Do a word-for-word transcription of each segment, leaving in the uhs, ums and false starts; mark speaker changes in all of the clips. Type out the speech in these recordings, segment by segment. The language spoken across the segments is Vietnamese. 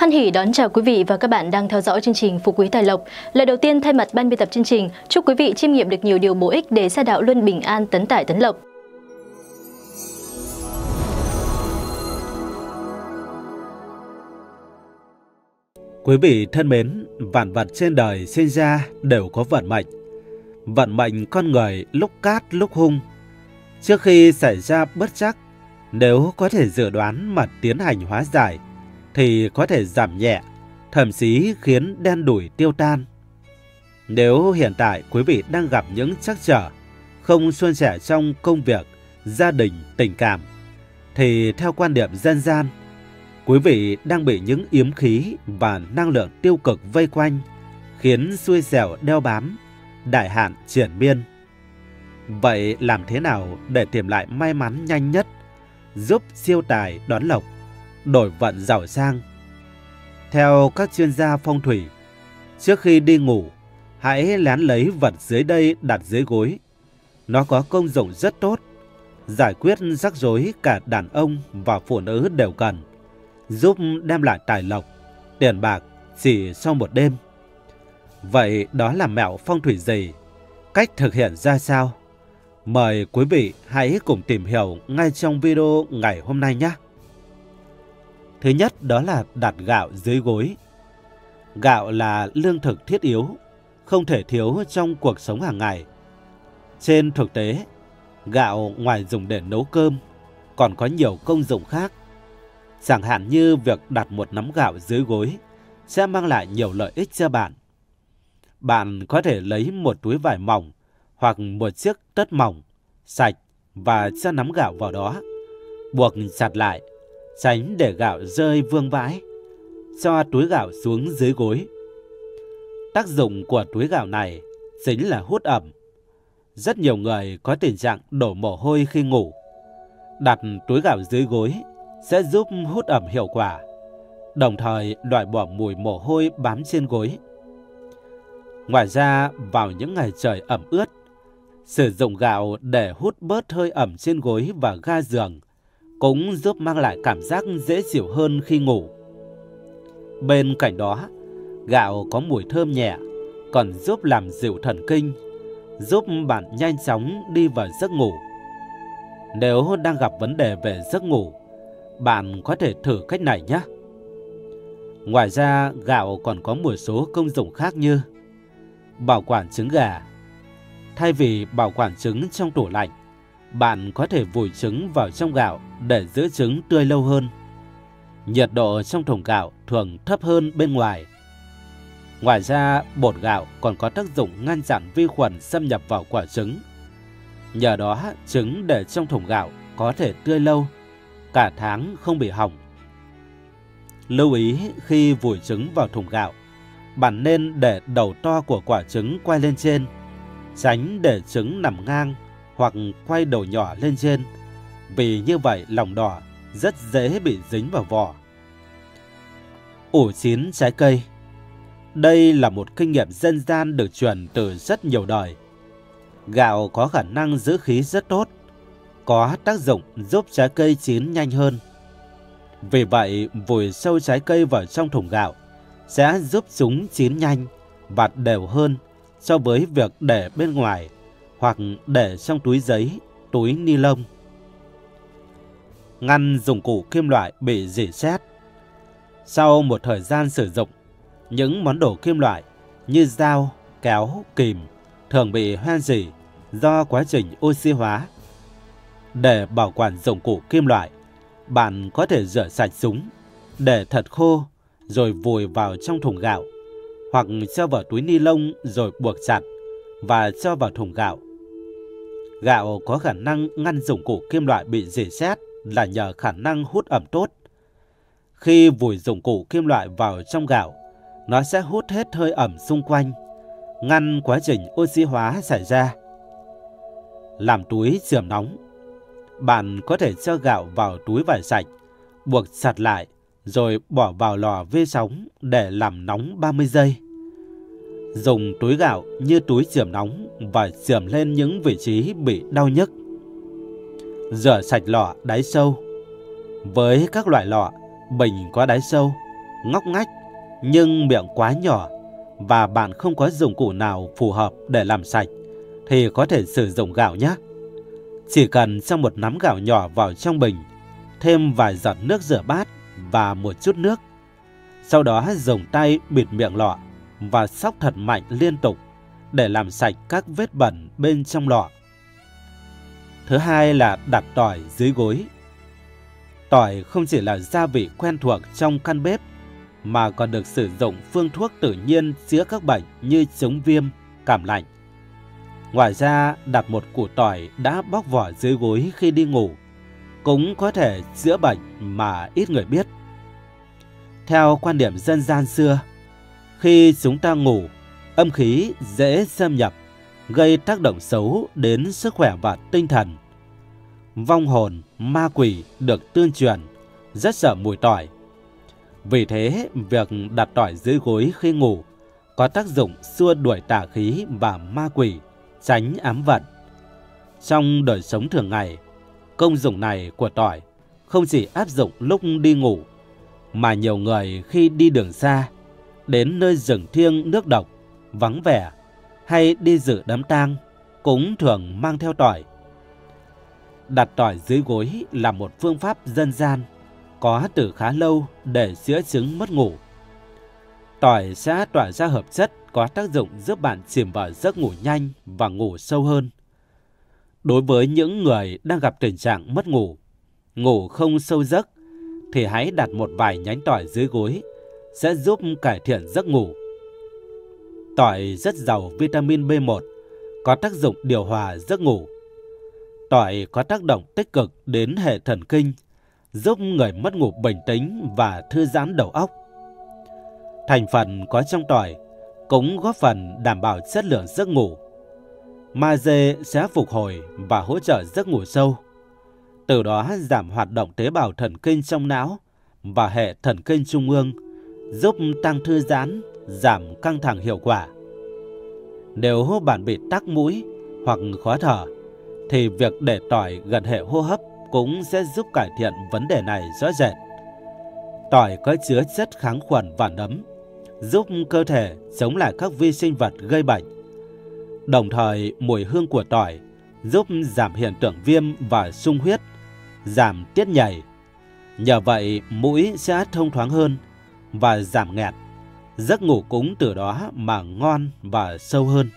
Speaker 1: Hoan hỉ đón chào quý vị và các bạn đang theo dõi chương trình Phú Quý Tài Lộc. Lời đầu tiên thay mặt ban biên tập chương trình, chúc quý vị chiêm nghiệm được nhiều điều bổ ích để gia đạo luôn bình an, tấn tài tấn lộc.
Speaker 2: Quý vị thân mến, vạn vật trên đời sinh ra đều có vận mệnh. Vận mệnh con người lúc cát lúc hung. Trước khi xảy ra bất trắc, nếu có thể dự đoán mà tiến hành hóa giải, thì có thể giảm nhẹ, thậm chí khiến đen đủi tiêu tan. Nếu hiện tại quý vị đang gặp những trắc trở, không suôn sẻ trong công việc, gia đình, tình cảm, thì theo quan điểm dân gian, quý vị đang bị những yếm khí và năng lượng tiêu cực vây quanh, khiến xui xẻo đeo bám, đại hạn triển miên. Vậy làm thế nào để tìm lại may mắn nhanh nhất, giúp siêu tài đón lộc, đổi vận giàu sang? Theo các chuyên gia phong thủy, trước khi đi ngủ, hãy lén lấy vật dưới đây đặt dưới gối. Nó có công dụng rất tốt, giải quyết rắc rối cả đàn ông và phụ nữ đều cần, giúp đem lại tài lộc, tiền bạc chỉ sau một đêm. Vậy đó là mẹo phong thủy gì? Cách thực hiện ra sao? Mời quý vị hãy cùng tìm hiểu ngay trong video ngày hôm nay nhé. Thứ nhất đó là đặt gạo dưới gối. Gạo là lương thực thiết yếu, không thể thiếu trong cuộc sống hàng ngày. Trên thực tế, gạo ngoài dùng để nấu cơm, còn có nhiều công dụng khác. Chẳng hạn như việc đặt một nắm gạo dưới gối sẽ mang lại nhiều lợi ích cho bạn. Bạn có thể lấy một túi vải mỏng hoặc một chiếc tất mỏng, sạch và cho nắm gạo vào đó, buộc chặt lại, tránh để gạo rơi vương vãi. Cho túi gạo xuống dưới gối. Tác dụng của túi gạo này chính là hút ẩm. Rất nhiều người có tình trạng đổ mồ hôi khi ngủ. Đặt túi gạo dưới gối sẽ giúp hút ẩm hiệu quả, đồng thời loại bỏ mùi mồ hôi bám trên gối. Ngoài ra, vào những ngày trời ẩm ướt, sử dụng gạo để hút bớt hơi ẩm trên gối và ga giường cũng giúp mang lại cảm giác dễ chịu hơn khi ngủ. Bên cạnh đó, gạo có mùi thơm nhẹ, còn giúp làm dịu thần kinh, giúp bạn nhanh chóng đi vào giấc ngủ. Nếu đang gặp vấn đề về giấc ngủ, bạn có thể thử cách này nhé. Ngoài ra, gạo còn có một số công dụng khác như bảo quản trứng gà. Thay vì bảo quản trứng trong tủ lạnh, bạn có thể vùi trứng vào trong gạo để giữ trứng tươi lâu hơn. Nhiệt độ trong thùng gạo thường thấp hơn bên ngoài. Ngoài ra, bột gạo còn có tác dụng ngăn chặn vi khuẩn xâm nhập vào quả trứng. Nhờ đó, trứng để trong thùng gạo có thể tươi lâu, cả tháng không bị hỏng. Lưu ý khi vùi trứng vào thùng gạo, bạn nên để đầu to của quả trứng quay lên trên, tránh để trứng nằm ngang hoặc quay đầu nhỏ lên trên, vì như vậy lòng đỏ rất dễ bị dính vào vỏ. Ủ chín trái cây. Đây là một kinh nghiệm dân gian được truyền từ rất nhiều đời. Gạo có khả năng giữ khí rất tốt, có tác dụng giúp trái cây chín nhanh hơn. Vì vậy, vùi sâu trái cây vào trong thùng gạo sẽ giúp chúng chín nhanh và đều hơn so với việc để bên ngoài hoặc để trong túi giấy, túi ni lông. Ngăn dụng cụ kim loại bị rỉ sét. Sau một thời gian sử dụng, những món đồ kim loại như dao, kéo, kìm thường bị hoen rỉ do quá trình oxy hóa. Để bảo quản dụng cụ kim loại, bạn có thể rửa sạch chúng, để thật khô rồi vùi vào trong thùng gạo, hoặc cho vào túi ni lông rồi buộc chặt và cho vào thùng gạo. Gạo có khả năng ngăn dụng cụ kim loại bị rỉ sét là nhờ khả năng hút ẩm tốt. Khi vùi dụng cụ kim loại vào trong gạo, nó sẽ hút hết hơi ẩm xung quanh, ngăn quá trình oxy hóa xảy ra. Làm túi chườm nóng. Bạn có thể cho gạo vào túi vải sạch, buộc chặt lại, rồi bỏ vào lò vi sóng để làm nóng ba mươi giây. Dùng túi gạo như túi chườm nóng và chườm lên những vị trí bị đau nhức. Rửa sạch lọ đáy sâu. Với các loại lọ, bình có đáy sâu, ngóc ngách nhưng miệng quá nhỏ và bạn không có dụng cụ nào phù hợp để làm sạch thì có thể sử dụng gạo nhé. Chỉ cần cho một nắm gạo nhỏ vào trong bình, thêm vài giọt nước rửa bát và một chút nước. Sau đó dùng tay bịt miệng lọ và xóc thật mạnh liên tục để làm sạch các vết bẩn bên trong lọ. Thứ hai là đặt tỏi dưới gối. Tỏi không chỉ là gia vị quen thuộc trong căn bếp mà còn được sử dụng phương thuốc tự nhiên chữa các bệnh như chống viêm, cảm lạnh. Ngoài ra, đặt một củ tỏi đã bóc vỏ dưới gối khi đi ngủ cũng có thể chữa bệnh mà ít người biết. Theo quan điểm dân gian xưa, khi chúng ta ngủ, âm khí dễ xâm nhập, gây tác động xấu đến sức khỏe và tinh thần. Vong hồn, ma quỷ được tương truyền rất sợ mùi tỏi. Vì thế, việc đặt tỏi dưới gối khi ngủ có tác dụng xua đuổi tà khí và ma quỷ, tránh ám vận. Trong đời sống thường ngày, công dụng này của tỏi không chỉ áp dụng lúc đi ngủ, mà nhiều người khi đi đường xa, đến nơi rừng thiêng nước độc, vắng vẻ hay đi dự đám tang cũng thường mang theo tỏi. Đặt tỏi dưới gối là một phương pháp dân gian có từ khá lâu để chữa chứng mất ngủ. Tỏi sẽ tỏa ra hợp chất có tác dụng giúp bạn chìm vào giấc ngủ nhanh và ngủ sâu hơn. Đối với những người đang gặp tình trạng mất ngủ, ngủ không sâu giấc, thì hãy đặt một vài nhánh tỏi dưới gối sẽ giúp cải thiện giấc ngủ. Tỏi rất giàu vitamin B một, có tác dụng điều hòa giấc ngủ. Tỏi có tác động tích cực đến hệ thần kinh, giúp người mất ngủ bình tĩnh và thư giãn đầu óc. Thành phần có trong tỏi cũng góp phần đảm bảo chất lượng giấc ngủ. Magie sẽ phục hồi và hỗ trợ giấc ngủ sâu, từ đó giảm hoạt động tế bào thần kinh trong não và hệ thần kinh trung ương, giúp tăng thư giãn, giảm căng thẳng hiệu quả. Nếu bạn bị tắc mũi hoặc khó thở, thì việc để tỏi gần hệ hô hấp cũng sẽ giúp cải thiện vấn đề này rõ rệt. Tỏi có chứa chất kháng khuẩn và nấm, giúp cơ thể chống lại các vi sinh vật gây bệnh. Đồng thời, mùi hương của tỏi giúp giảm hiện tượng viêm và sung huyết, giảm tiết nhầy. Nhờ vậy, mũi sẽ thông thoáng hơn và giảm nghẹt. Giấc ngủ cũng từ đó mà ngon và sâu hơn.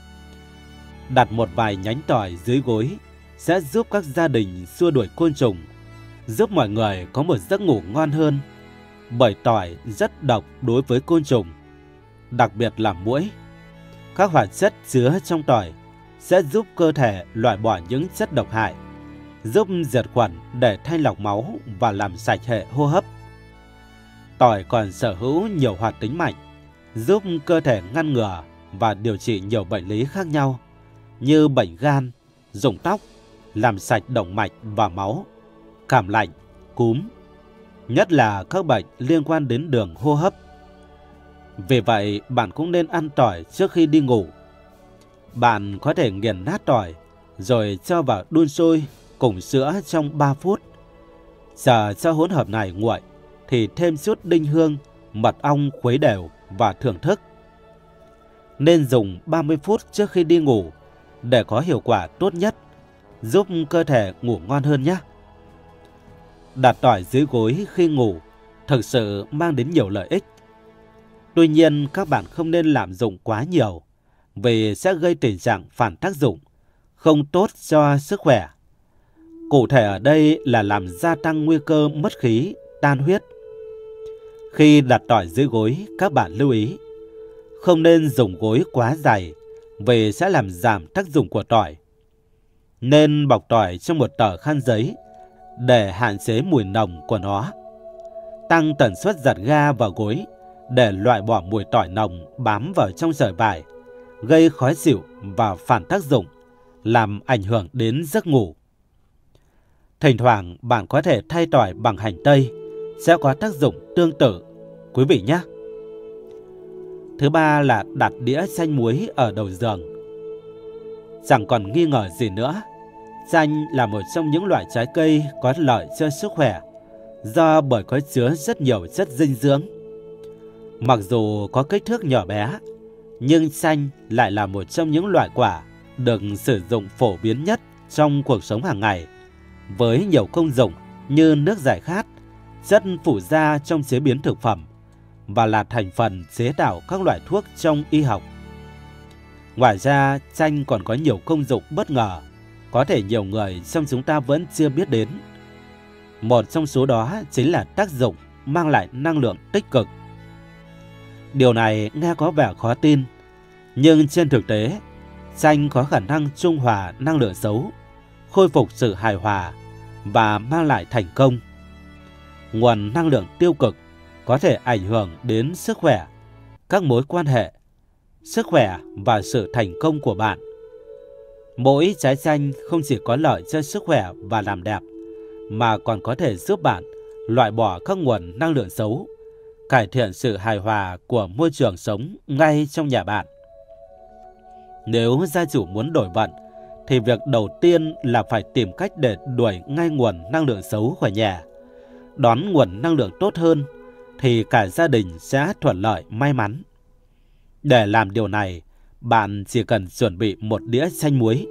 Speaker 2: Đặt một vài nhánh tỏi dưới gối sẽ giúp các gia đình xua đuổi côn trùng, giúp mọi người có một giấc ngủ ngon hơn. Bởi tỏi rất độc đối với côn trùng, đặc biệt là muỗi. Các hoạt chất chứa trong tỏi sẽ giúp cơ thể loại bỏ những chất độc hại, giúp diệt khuẩn để thanh lọc máu và làm sạch hệ hô hấp. Tỏi còn sở hữu nhiều hoạt tính mạnh, giúp cơ thể ngăn ngừa và điều trị nhiều bệnh lý khác nhau như bệnh gan, rụng tóc, làm sạch động mạch và máu, cảm lạnh, cúm, nhất là các bệnh liên quan đến đường hô hấp. Vì vậy, bạn cũng nên ăn tỏi trước khi đi ngủ. Bạn có thể nghiền nát tỏi rồi cho vào đun sôi cùng sữa trong ba phút. Chờ cho hỗn hợp này nguội thì thêm chút đinh hương, mật ong khuấy đều và thưởng thức. Nên dùng ba mươi phút trước khi đi ngủ để có hiệu quả tốt nhất, giúp cơ thể ngủ ngon hơn nhé. Đặt tỏi dưới gối khi ngủ thực sự mang đến nhiều lợi ích. Tuy nhiên, các bạn không nên lạm dụng quá nhiều vì sẽ gây tình trạng phản tác dụng, không tốt cho sức khỏe. Cụ thể ở đây là làm gia tăng nguy cơ mất khí, tan huyết. Khi đặt tỏi dưới gối, các bạn lưu ý, không nên dùng gối quá dày vì sẽ làm giảm tác dụng của tỏi. Nên bọc tỏi trong một tờ khăn giấy để hạn chế mùi nồng của nó. Tăng tần suất giặt ga vào gối để loại bỏ mùi tỏi nồng bám vào trong sợi vải, gây khó chịu và phản tác dụng, làm ảnh hưởng đến giấc ngủ. Thỉnh thoảng bạn có thể thay tỏi bằng hành tây, sẽ có tác dụng tương tự, quý vị nhé. Thứ ba là đặt đĩa chanh muối ở đầu giường. Chẳng còn nghi ngờ gì nữa, chanh là một trong những loại trái cây có lợi cho sức khỏe, do bởi có chứa rất nhiều chất dinh dưỡng. Mặc dù có kích thước nhỏ bé, nhưng chanh lại là một trong những loại quả được sử dụng phổ biến nhất trong cuộc sống hàng ngày, với nhiều công dụng như nước giải khát, chất phụ gia trong chế biến thực phẩm và là thành phần chế tạo các loại thuốc trong y học. Ngoài ra, chanh còn có nhiều công dụng bất ngờ, có thể nhiều người trong chúng ta vẫn chưa biết đến. Một trong số đó chính là tác dụng mang lại năng lượng tích cực. Điều này nghe có vẻ khó tin, nhưng trên thực tế, chanh có khả năng trung hòa năng lượng xấu, khôi phục sự hài hòa và mang lại thành công. Nguồn năng lượng tiêu cực có thể ảnh hưởng đến sức khỏe, các mối quan hệ, sức khỏe và sự thành công của bạn. Mỗi trái chanh không chỉ có lợi cho sức khỏe và làm đẹp, mà còn có thể giúp bạn loại bỏ các nguồn năng lượng xấu, cải thiện sự hài hòa của môi trường sống ngay trong nhà bạn. Nếu gia chủ muốn đổi vận, thì việc đầu tiên là phải tìm cách để đuổi ngay nguồn năng lượng xấu khỏi nhà. Đón nguồn năng lượng tốt hơn, thì cả gia đình sẽ thuận lợi may mắn. Để làm điều này, bạn chỉ cần chuẩn bị một đĩa chanh muối.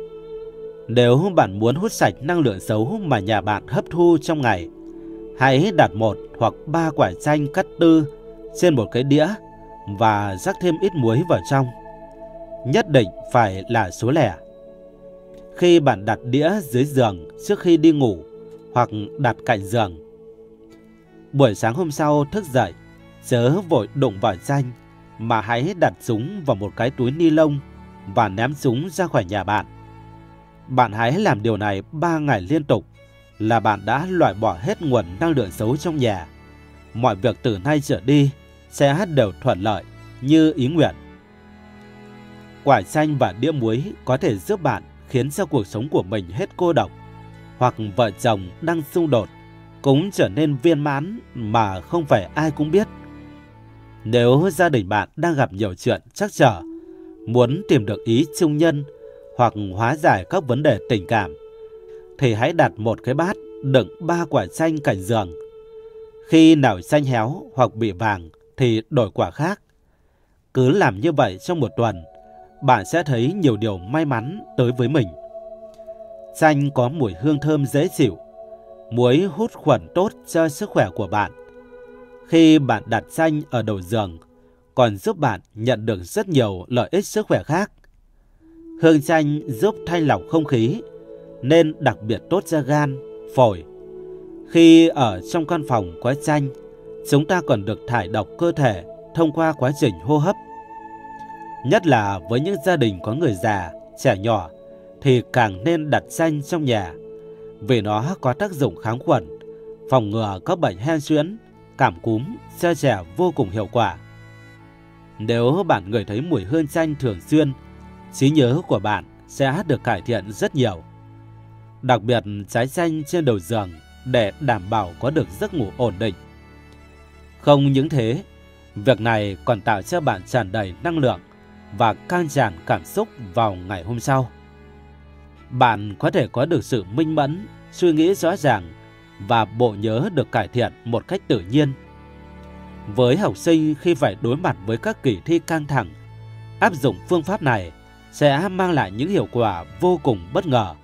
Speaker 2: Nếu bạn muốn hút sạch năng lượng xấu mà nhà bạn hấp thu trong ngày, hãy đặt một hoặc ba quả chanh cắt tư trên một cái đĩa và rắc thêm ít muối vào trong. Nhất định phải là số lẻ. Khi bạn đặt đĩa dưới giường trước khi đi ngủ hoặc đặt cạnh giường, buổi sáng hôm sau thức dậy, chớ vội đụng vào chanh, mà hãy đặt chúng vào một cái túi ni lông và ném chúng ra khỏi nhà bạn. Bạn hãy làm điều này ba ngày liên tục là bạn đã loại bỏ hết nguồn năng lượng xấu trong nhà. Mọi việc từ nay trở đi sẽ đều thuận lợi như ý nguyện. Quả chanh và đĩa muối có thể giúp bạn khiến cho cuộc sống của mình hết cô độc, hoặc vợ chồng đang xung đột cũng trở nên viên mãn mà không phải ai cũng biết. Nếu gia đình bạn đang gặp nhiều chuyện trắc trở, muốn tìm được ý chung nhân hoặc hóa giải các vấn đề tình cảm, thì hãy đặt một cái bát đựng ba quả chanh cạnh giường. Khi nào chanh héo hoặc bị vàng thì đổi quả khác. Cứ làm như vậy trong một tuần, bạn sẽ thấy nhiều điều may mắn tới với mình. Chanh có mùi hương thơm dễ chịu, muối hút khuẩn tốt cho sức khỏe của bạn. Khi bạn đặt chanh ở đầu giường, còn giúp bạn nhận được rất nhiều lợi ích sức khỏe khác. Hương chanh giúp thanh lọc không khí, nên đặc biệt tốt cho gan, phổi. Khi ở trong căn phòng có chanh, chúng ta còn được thải độc cơ thể thông qua quá trình hô hấp. Nhất là với những gia đình có người già, trẻ nhỏ, thì càng nên đặt chanh trong nhà, vì nó có tác dụng kháng khuẩn, phòng ngừa các bệnh hen suyễn, cảm cúm cho trẻ vô cùng hiệu quả. Nếu bạn ngửi thấy mùi hương chanh thường xuyên, trí nhớ của bạn sẽ được cải thiện rất nhiều. Đặc biệt trái chanh trên đầu giường để đảm bảo có được giấc ngủ ổn định. Không những thế, việc này còn tạo cho bạn tràn đầy năng lượng và căng tràn cảm xúc vào ngày hôm sau. Bạn có thể có được sự minh mẫn, suy nghĩ rõ ràng và bộ nhớ được cải thiện một cách tự nhiên. Với học sinh khi phải đối mặt với các kỳ thi căng thẳng, áp dụng phương pháp này sẽ mang lại những hiệu quả vô cùng bất ngờ.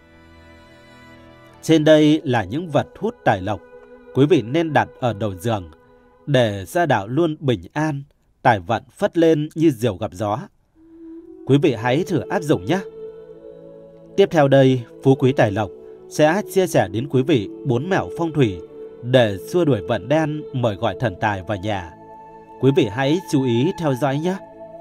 Speaker 2: Trên đây là những vật hút tài lộc quý vị nên đặt ở đầu giường để gia đạo luôn bình an, tài vận phất lên như diều gặp gió. Quý vị hãy thử áp dụng nhé. Tiếp theo đây, Phú Quý Tài Lộc sẽ chia sẻ đến quý vị bốn mẹo phong thủy để xua đuổi vận đen, mời gọi thần tài vào nhà. Quý vị hãy chú ý theo dõi nhé.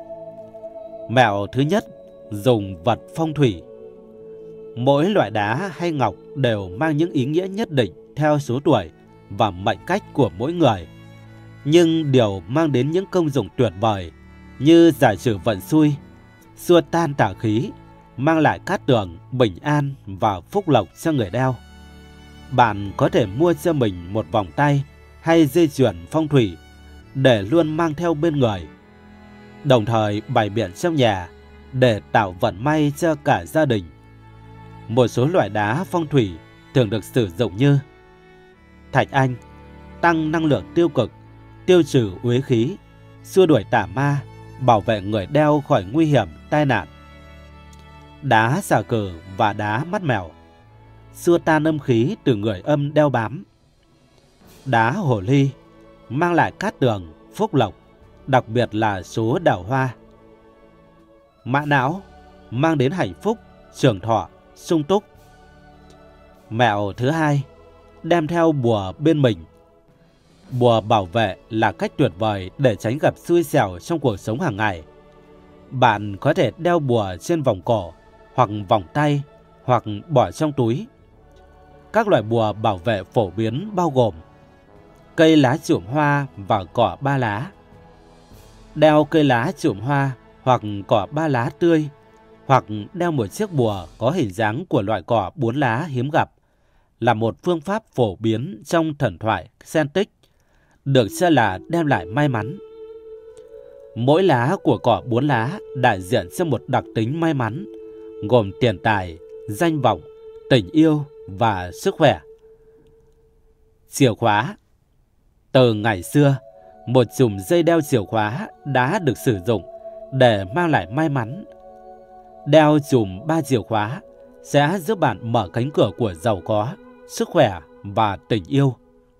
Speaker 2: Mẹo thứ nhất, dùng vật phong thủy. Mỗi loại đá hay ngọc đều mang những ý nghĩa nhất định theo số tuổi và mệnh cách của mỗi người, nhưng đều mang đến những công dụng tuyệt vời như giải trừ vận xui, xua tan tà khí, mang lại cát tường, bình an và phúc lộc cho người đeo. Bạn có thể mua cho mình một vòng tay hay dây chuyền phong thủy để luôn mang theo bên người, đồng thời bày biện trong nhà để tạo vận may cho cả gia đình. Một số loại đá phong thủy thường được sử dụng như thạch anh, tăng năng lượng tiêu cực, tiêu trừ uế khí, xua đuổi tà ma, bảo vệ người đeo khỏi nguy hiểm tai nạn. Đá xà cừ và đá mắt mèo, xua tan âm khí từ người âm đeo bám. Đá hồ ly, mang lại cát tường, phúc lộc, đặc biệt là số đào hoa. Mã não, mang đến hạnh phúc, trường thọ, sung túc. Mẹo thứ hai, đem theo bùa bên mình. Bùa bảo vệ là cách tuyệt vời để tránh gặp xui xẻo trong cuộc sống hàng ngày. Bạn có thể đeo bùa trên vòng cổ, hoặc vòng tay, hoặc bỏ trong túi. Các loại bùa bảo vệ phổ biến bao gồm cây lá chụm hoa và cỏ ba lá. Đeo cây lá chụm hoa hoặc cỏ ba lá tươi, hoặc đeo một chiếc bùa có hình dáng của loại cỏ bốn lá hiếm gặp, là một phương pháp phổ biến trong thần thoại Celtic, được cho là đem lại may mắn. Mỗi lá của cỏ bốn lá đại diện cho một đặc tính may mắn, gồm tiền tài, danh vọng, tình yêu và sức khỏe. Chìa khóa. Từ ngày xưa, một chùm dây đeo chìa khóa đã được sử dụng để mang lại may mắn. Đeo chùm ba chìa khóa sẽ giúp bạn mở cánh cửa của giàu có, sức khỏe và tình yêu.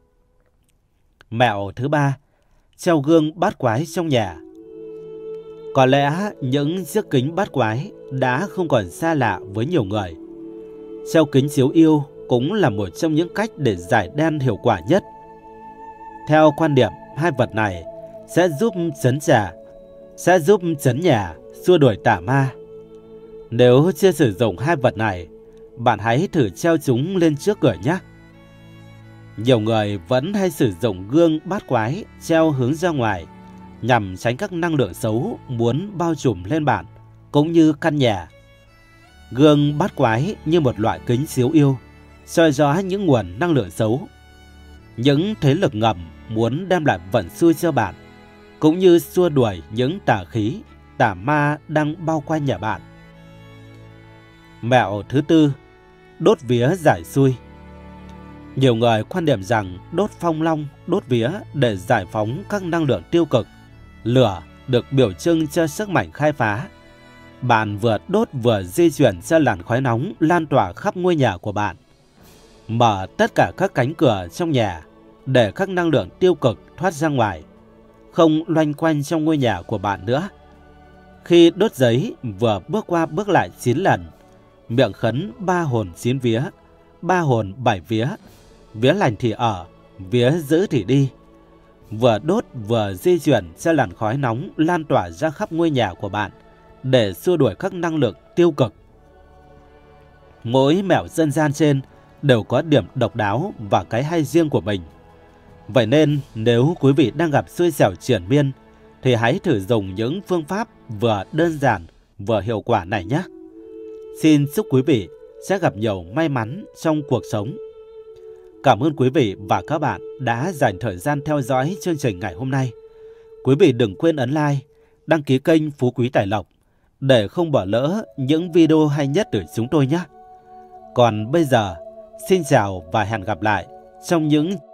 Speaker 2: Mẹo thứ ba, treo gương bát quái trong nhà. Có lẽ những chiếc kính bát quái đã không còn xa lạ với nhiều người. Treo kính chiếu yêu cũng là một trong những cách để giải đen hiệu quả nhất. Theo quan điểm, hai vật này sẽ giúp trấn trà, sẽ giúp trấn nhà, xua đuổi tà ma. Nếu chưa sử dụng hai vật này, bạn hãy thử treo chúng lên trước cửa nhé. Nhiều người vẫn hay sử dụng gương bát quái treo hướng ra ngoài nhằm tránh các năng lượng xấu muốn bao trùm lên bạn cũng như căn nhà. Gương bát quái như một loại kính chiếu yêu, soi rõ những nguồn năng lượng xấu, những thế lực ngầm muốn đem lại vận xui cho bạn, cũng như xua đuổi những tà khí, tà ma đang bao quanh nhà bạn. Mẹo thứ tư, đốt vía giải xui. Nhiều người quan điểm rằng đốt phong long, đốt vía để giải phóng các năng lượng tiêu cực. Lửa được biểu trưng cho sức mạnh khai phá. Bạn vừa đốt vừa di chuyển cho làn khói nóng lan tỏa khắp ngôi nhà của bạn. Mở tất cả các cánh cửa trong nhà để các năng lượng tiêu cực thoát ra ngoài, không loanh quanh trong ngôi nhà của bạn nữa. Khi đốt giấy, vừa bước qua bước lại chín lần, miệng khấn ba hồn chín vía, ba hồn bảy vía, vía lành thì ở, vía dữ thì đi. Vừa đốt vừa di chuyển cho làn khói nóng lan tỏa ra khắp ngôi nhà của bạn để xua đuổi các năng lượng tiêu cực. Mỗi mẹo dân gian trên đều có điểm độc đáo và cái hay riêng của mình. Vậy nên nếu quý vị đang gặp xui xẻo triền miên thì hãy thử dùng những phương pháp vừa đơn giản vừa hiệu quả này nhé. Xin chúc quý vị sẽ gặp nhiều may mắn trong cuộc sống. Cảm ơn quý vị và các bạn đã dành thời gian theo dõi chương trình ngày hôm nay. Quý vị đừng quên ấn like, đăng ký kênh Phú Quý Tài Lộc để không bỏ lỡ những video hay nhất từ chúng tôi nhé. Còn bây giờ, xin chào và hẹn gặp lại trong những